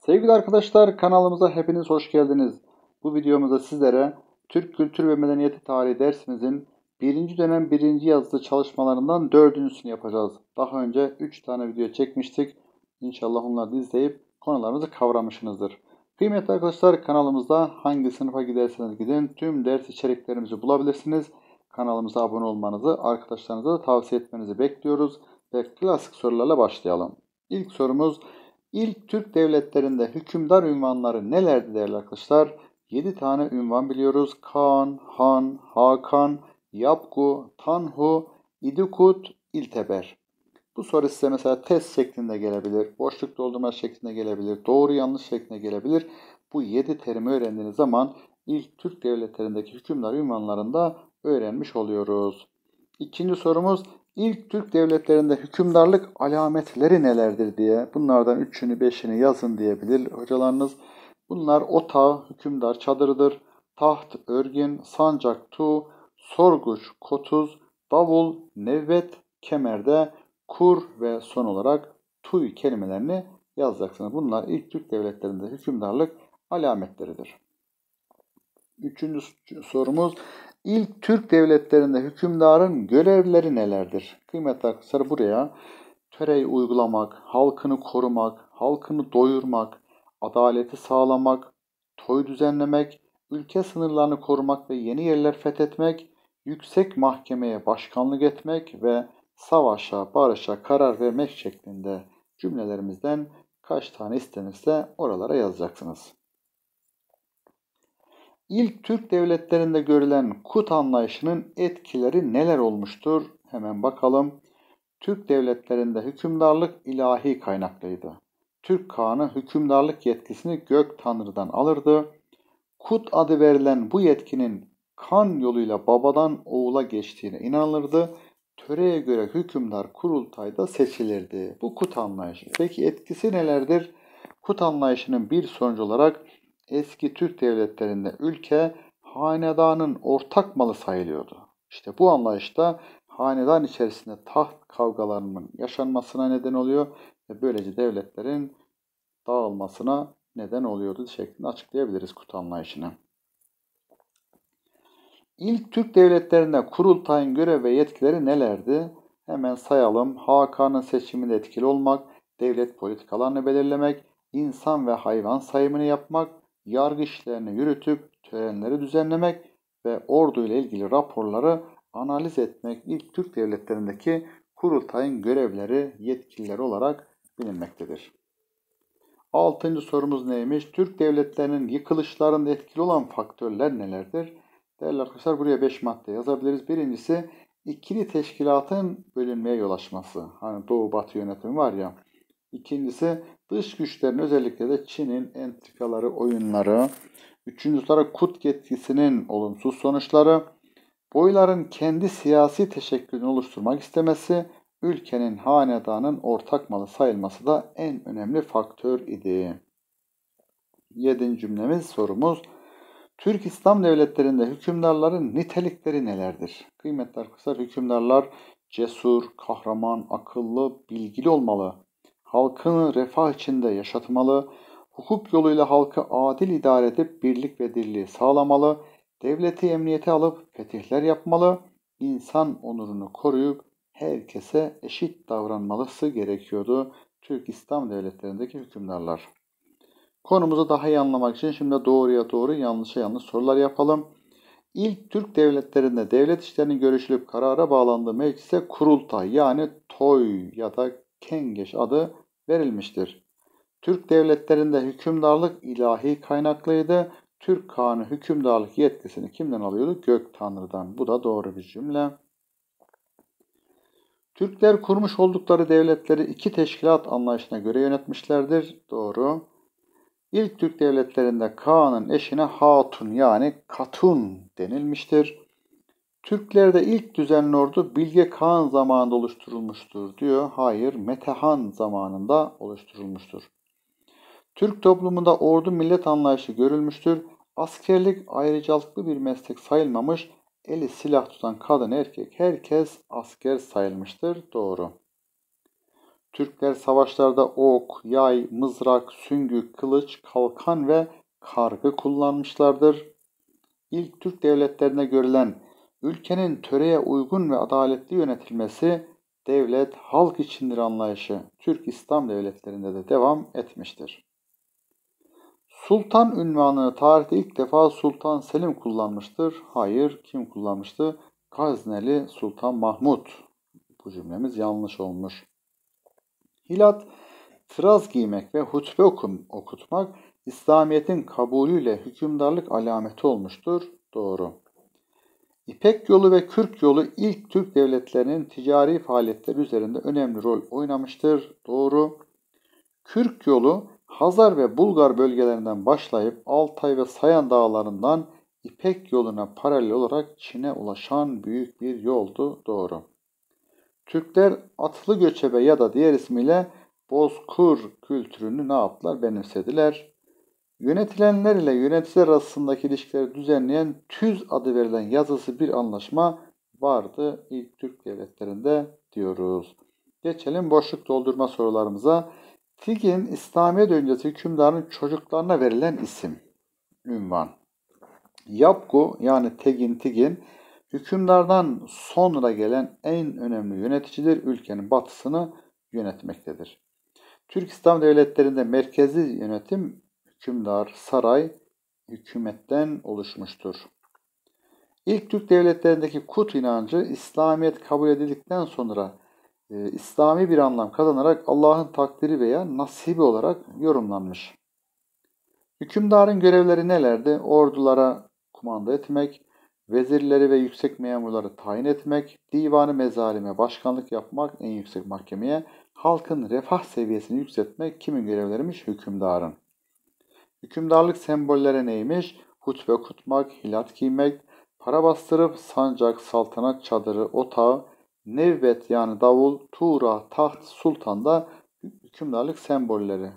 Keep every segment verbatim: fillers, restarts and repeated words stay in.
Sevgili arkadaşlar, kanalımıza hepiniz hoş geldiniz. Bu videomuzda sizlere Türk Kültür ve Medeniyeti Tarihi dersimizin birinci dönem birinci yazılı çalışmalarından dördüncüsünü yapacağız. Daha önce üç tane video çekmiştik. İnşallah onları da izleyip konularımızı kavramışsınızdır. Kıymetli arkadaşlar, kanalımızda hangi sınıfa giderseniz gidin tüm ders içeriklerimizi bulabilirsiniz. Kanalımıza abone olmanızı, arkadaşlarınıza da tavsiye etmenizi bekliyoruz. Ve klasik sorularla başlayalım. İlk sorumuz: İlk Türk devletlerinde hükümdar ünvanları nelerdi değerli arkadaşlar? yedi tane ünvan biliyoruz. Kaan, Han, Hakan, Yapgu, Tanhu, İdikut, İlteber. Bu soru size mesela test şeklinde gelebilir, boşluk doldurma şeklinde gelebilir, doğru yanlış şeklinde gelebilir. Bu yedi terimi öğrendiğiniz zaman ilk Türk devletlerindeki hükümdar ünvanlarını da öğrenmiş oluyoruz. İkinci sorumuz: İlk Türk devletlerinde hükümdarlık alametleri nelerdir diye. Bunlardan üçünü beşini yazın diyebilir hocalarınız. Bunlar ota, hükümdar çadırıdır. Taht, örgün, sancak, tuğ, sorguç, kotuz, davul, nevvet, kemerde, kur ve son olarak tuy kelimelerini yazacaksınız. Bunlar ilk Türk devletlerinde hükümdarlık alametleridir. Üçüncü sorumuz: İlk Türk devletlerinde hükümdarın görevleri nelerdir? Kıymetli arkadaşlar, buraya töreyi uygulamak, halkını korumak, halkını doyurmak, adaleti sağlamak, toy düzenlemek, ülke sınırlarını korumak ve yeni yerler fethetmek, yüksek mahkemeye başkanlık etmek ve savaşa, barışa karar vermek şeklinde cümlelerimizden kaç tane istenirse oralara yazacaksınız. İlk Türk devletlerinde görülen kut anlayışının etkileri neler olmuştur? Hemen bakalım. Türk devletlerinde hükümdarlık ilahi kaynaklıydı. Türk Kağan'ı hükümdarlık yetkisini gök tanrıdan alırdı. Kut adı verilen bu yetkinin kan yoluyla babadan oğula geçtiğine inanılırdı. Töreye göre hükümdar kurultayda seçilirdi. Bu kut anlayışı. Peki etkisi nelerdir? Kut anlayışının bir sonucu olarak eski Türk devletlerinde ülke hanedanın ortak malı sayılıyordu. İşte bu anlayışta hanedan içerisinde taht kavgalarının yaşanmasına neden oluyor ve böylece devletlerin dağılmasına neden oluyordu şeklinde açıklayabiliriz kut anlayışını. İlk Türk devletlerinde kurultayın görev ve yetkileri nelerdi? Hemen sayalım. Hakan'ın seçiminde etkili olmak, devlet politikalarını belirlemek, insan ve hayvan sayımını yapmak, yargı işlerini yürütüp törenleri düzenlemek ve ordu ile ilgili raporları analiz etmek ilk Türk devletlerindeki kurultayın görevleri, yetkilileri olarak bilinmektedir. Altıncı sorumuz neymiş? Türk devletlerinin yıkılışlarında etkili olan faktörler nelerdir? Değerli arkadaşlar, buraya beş madde yazabiliriz. Birincisi ikili teşkilatın bölünmeye yol açması. Hani Doğu Batı yönetimi var ya. İkincisi dış güçlerin, özellikle de Çin'in entrikaları, oyunları. Üçüncüsü olarak Kut yetkisinin olumsuz sonuçları. Boyların kendi siyasi teşekkülünü oluşturmak istemesi, ülkenin hanedanın ortak malı sayılması da en önemli faktör idi. Yedinci cümlemiz, sorumuz: Türk İslam devletlerinde hükümdarların nitelikleri nelerdir? Kıymetli arkadaşlar, hükümdarlar cesur, kahraman, akıllı, bilgili olmalı. Halkını refah içinde yaşatmalı. Hukuk yoluyla halkı adil idare edip birlik ve dirliği sağlamalı. Devleti emniyete alıp fetihler yapmalı. İnsan onurunu koruyup herkese eşit davranmalısı gerekiyordu Türk İslam devletlerindeki hükümdarlar. Konumuzu daha iyi anlamak için şimdi doğruya doğru, yanlışa yanlış sorular yapalım. İlk Türk devletlerinde devlet işlerinin görüşülüp karara bağlandığı meclise kurultay yani toy ya da kengeş adı verilmiştir. Türk devletlerinde hükümdarlık ilahi kaynaklıydı. Türk Kağan'ı hükümdarlık yetkisini kimden alıyordu? Gök Tanrı'dan. Bu da doğru bir cümle. Türkler kurmuş oldukları devletleri iki teşkilat anlayışına göre yönetmişlerdir. Doğru. İlk Türk devletlerinde Kağan'ın eşine Hatun yani Katun denilmiştir. Türklerde ilk düzenli ordu Bilge Kağan zamanında oluşturulmuştur diyor. Hayır, Metehan zamanında oluşturulmuştur. Türk toplumunda ordu millet anlayışı görülmüştür. Askerlik ayrıcalıklı bir meslek sayılmamış, eli silah tutan kadın erkek herkes asker sayılmıştır. Doğru. Türkler savaşlarda ok, yay, mızrak, süngü, kılıç, kalkan ve kargı kullanmışlardır. İlk Türk devletlerine görülen ülkenin töreye uygun ve adaletli yönetilmesi devlet halk içindir anlayışı Türk İslam devletlerinde de devam etmiştir. Sultan unvanını tarihte ilk defa Sultan Selim kullanmıştır. Hayır, kim kullanmıştı? Gazneli Sultan Mahmut. Bu cümlemiz yanlış olmuş. Hilat, tıraz giymek ve hutbe okum, okutmak İslamiyet'in kabulüyle hükümdarlık alameti olmuştur. Doğru. İpek yolu ve Kürk yolu ilk Türk devletlerinin ticari faaliyetleri üzerinde önemli rol oynamıştır. Doğru. Kürk yolu Hazar ve Bulgar bölgelerinden başlayıp Altay ve Sayan dağlarından İpek yoluna paralel olarak Çin'e ulaşan büyük bir yoldu. Doğru. Türkler atlı göçebe ya da diğer ismiyle Bozkır kültürünü ne yaptılar? Benimsediler. Yönetilenler ile yöneticiler arasındaki ilişkileri düzenleyen TÜZ adı verilen yazısı bir anlaşma vardı ilk Türk devletlerinde diyoruz. Geçelim boşluk doldurma sorularımıza. Tigin İslamiyet öncesi hükümdarın çocuklarına verilen isim, ünvan. Yapgu yani Tegin Tigin hükümdardan sonra gelen en önemli yöneticidir. Ülkenin batısını yönetmektedir. Türk İslam devletlerinde merkezi yönetim hükümdar, saray, hükümetten oluşmuştur. İlk Türk devletlerindeki kut inancı İslamiyet kabul edildikten sonra e, İslami bir anlam kazanarak Allah'ın takdiri veya nasibi olarak yorumlanmış. Hükümdarın görevleri nelerdi? Ordulara kumanda etmek, vezirleri ve yüksek memurları tayin etmek, divanı mezalime başkanlık yapmak en yüksek mahkemeye, halkın refah seviyesini yükseltmek kimin görevleriymiş? Hükümdarın. Hükümdarlık sembolleri neymiş? Hutbe okutmak, hilat giymek, para bastırıp sancak, saltanat çadırı, otağı, nevbet yani davul, tuğra, taht, sultan da hükümdarlık sembolleri.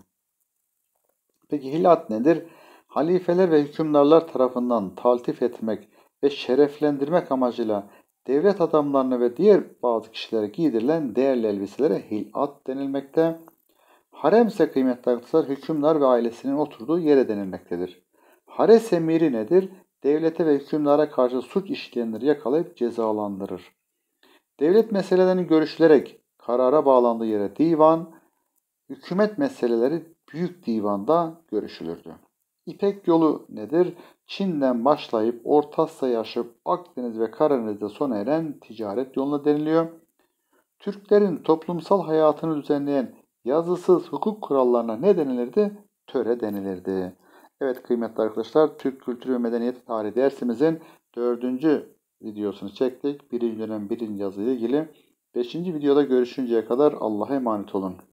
Peki hilat nedir? Halifeler ve hükümdarlar tarafından taltif etmek ve şereflendirmek amacıyla devlet adamlarına ve diğer bazı kişilere giydirilen değerli elbiselere hilat denilmekte. Harem ise kıymetli arkadaşlar hükümdar ve ailesinin oturduğu yere denilmektedir. Hares emiri nedir? Devlete ve hükümdara karşı suç işleyenleri yakalayıp cezalandırır. Devlet meselelerinin görüşülerek karara bağlandığı yere divan, hükümet meseleleri büyük divanda görüşülürdü. İpek yolu nedir? Çin'den başlayıp Orta Asya'yı aşıp Akdeniz ve Karadeniz'de sona eren ticaret yoluna deniliyor. Türklerin toplumsal hayatını düzenleyen yazısız hukuk kurallarına ne denilirdi? Töre denilirdi. Evet kıymetli arkadaşlar, Türk Kültürü ve Medeniyeti Tarihi dersimizin dördüncü videosunu çektik. Birinci dönem birinci yazıyla ilgili. Beşinci videoda görüşünceye kadar Allah'a emanet olun.